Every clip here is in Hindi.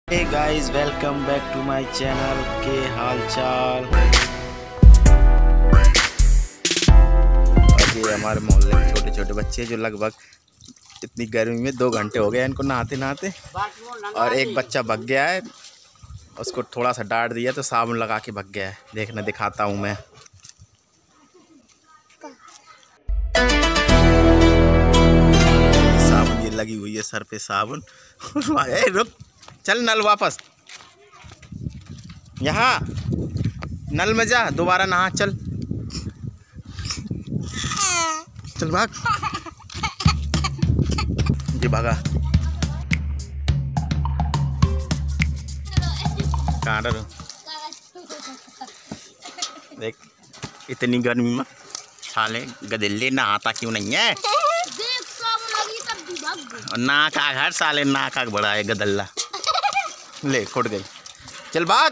Hey guys, welcome back to my channel. के हाल चाल। और ये हमारे मोहल्ले के छोटे छोटे बच्चे जो लगभग इतनी गर्मी में 2 घंटे हो गए इनको नहाते नहाते, और एक बच्चा भग गया है। उसको थोड़ा सा डांट दिया तो साबुन लगा के भग गया है। देखना दिखाता हूँ मैं। साबुन ये लगी हुई है सर पे साबुन। रुक, चल नल वापस, यहाँ नल में जा, दोबारा नहा। चल चल भाग। ये भागा। कहाँ डर? देख इतनी गर्मी में साले गधेले नहाता क्यों नहीं है? नाक आ घर साले, नाक आग बड़ा है गदल्ला। ले खुट गई। चल भाग।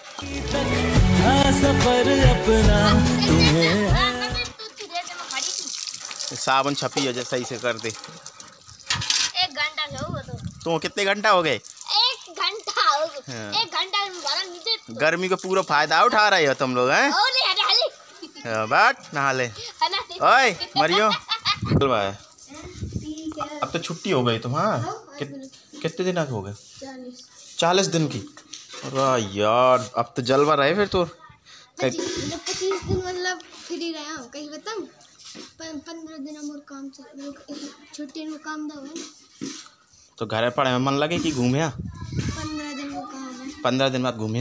साबुन छपी हो, सही से कर दे। 1 घंटा तो कितने घंटा हो गए? 1 घंटा हो गया। हाँ। 1 घंटा में नीचे गर्मी का पूरा फायदा उठा रहे हो तुम लोग हैं। बैठ नहा ले। ओए मरियो। चल भाई, अब तो छुट्टी हो गई तुम। हाँ कितने दिन हो गए? 40 दिन की। अरे यार अब तो जलवा रहे फिर तो। 25 दिन मतलब फ्री रहे हम। कहीं बताऊं 15 दिन हम काम छुट्टी में काम था। तो घर पढ़े में मन लगे कि घूमे? 15 दिन को काम है। 15 दिन बाद घूमे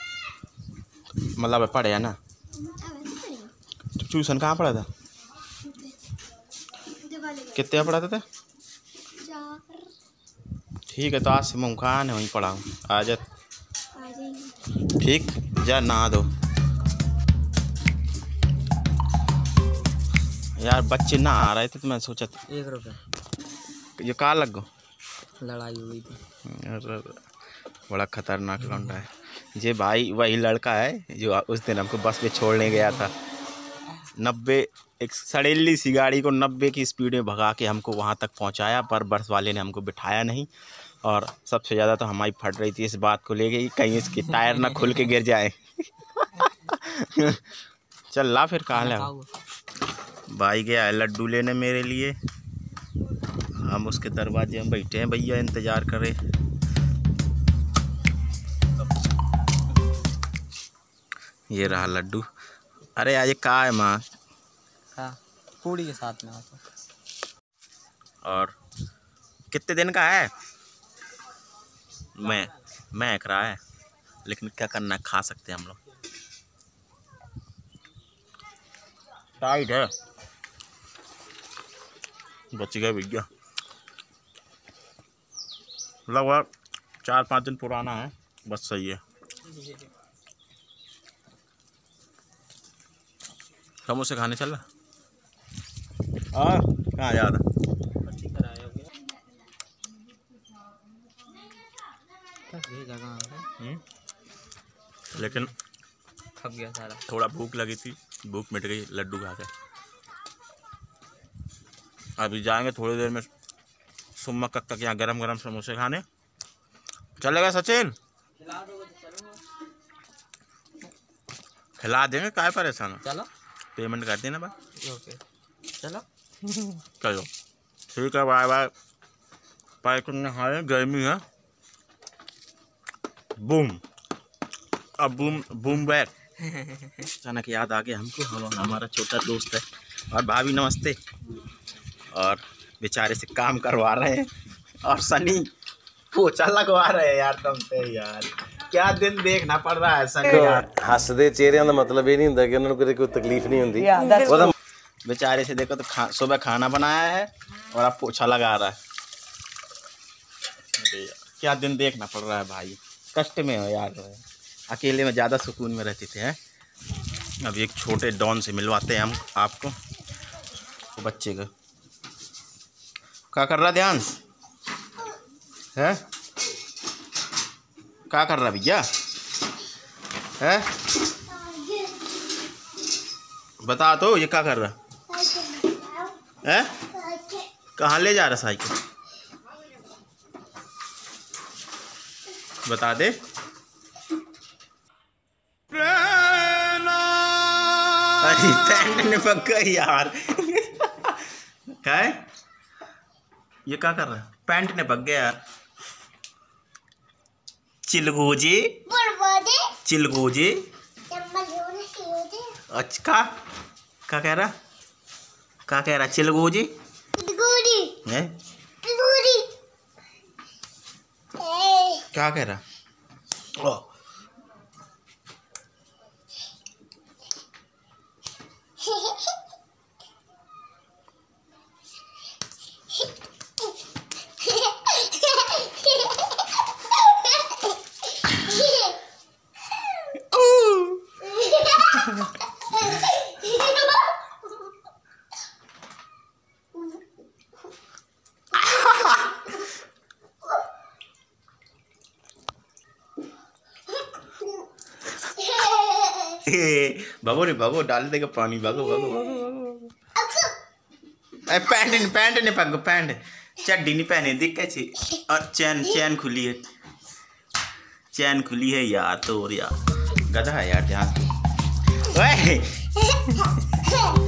मतलब पढ़े ना? तो ट्यूशन कहाँ पढ़ा था? कितने पढ़ाते थे? 4। ठीक है, तो आज से मुमकान है वहीं पढ़ाऊँ। आ जा। ठीक, जा नहा दो। यार बच्चे ना आ रहे थे तो मैं सोचा था 1 रुपये ये कहाँ लग गो। लड़ाई हो गई थी। अरे बड़ा खतरनाक लौंडा है ये भाई। वही लड़का है जो उस दिन हमको बस में छोड़ने गया था। 90 एक सड़ेली सी गाड़ी को 90 की स्पीड में भगा के हमको वहाँ तक पहुँचाया, पर बस वाले ने हमको बिठाया नहीं। और सबसे ज़्यादा तो हमारी फट रही थी इस बात को लेके कि कहीं इसके टायर ना खुल के गिर जाए। चल ला फिर। कहाँ ले भाई? गया है लड्डू लेने मेरे लिए। हम उसके दरवाजे में बैठे हैं, भैया इंतज़ार करे। ये रहा लड्डू। अरे आज कहाँ है माँ? हाँ, पूड़ी के साथ में आता। और कितने दिन का है? मैं एक रहा है, लेकिन क्या करना, खा सकते हैं हम लोग। टाइट है, बच गए भैया। लगभग 4-5 दिन पुराना है, बस सही है। समोसे खाने चल रहा? और कहाँ जा रहा? लेकिन खप गया सारा। थोड़ा भूख लगी थी, भूख मिट गई लड्डू खा के। अभी जाएंगे थोड़ी देर में सुम्मा कक्का के यहाँ गरम गरम समोसे खाने। चलेगा सचिन? खिला देंगे, काय परेशान हो? चलो पेमेंट कर देना भाई। ओके चलो। चलो ठीक है, बाय बाय। पैक नहाए, गर्मी है। बूम, अब बूम बूम बैक। अचानक याद आ गया हमको, हमारा छोटा दोस्त है। और भाभी नमस्ते। और बेचारे से काम करवा रहे हैं, और सनी पोछा लगवा रहे हैं। यार तुम पे यार क्या दिन देखना पड़ रहा है सनी यार। हसदे चेहरिਆਂ ਦਾ मतलब ये नहीं ਹੁੰਦਾ कि उन्होंने कोई तकलीफ नहीं होती। बेचारे से देखो तो सुबह खाना बनाया है और अब पोछा लगा रहा है। अरे यार क्या दिन देखना पड़ रहा है भाई। कष्ट में हो यार, अकेले में ज़्यादा सुकून में रहते थे हैं। अब एक छोटे डॉन से मिलवाते हैं हम आपको, तो बच्चे का क्या कर रहा ध्यान है? क्या कर रहा भैया है? बता तो ये क्या कर रहा है? कहाँ ले जा रहा साइकिल? बता दे। अरे पैंट ने पक गई यार। क्या है ये, क्या कर रहा है? पैंट ने पक गया यार। चिलगोजे चिलगोजे। अच्छा क्या कह रहा, क्या कह रहा? चिलगोजे है क्या कह रहा? भगो रे भगो, डाल देगा पानी। भगो भगो भगो। पैंट ने पग, पैंट चड्डी नहीं पहने दिख कैसे। और चैन खुली है, चैन खुली है यार। तो यार गधा है यार ध्यान।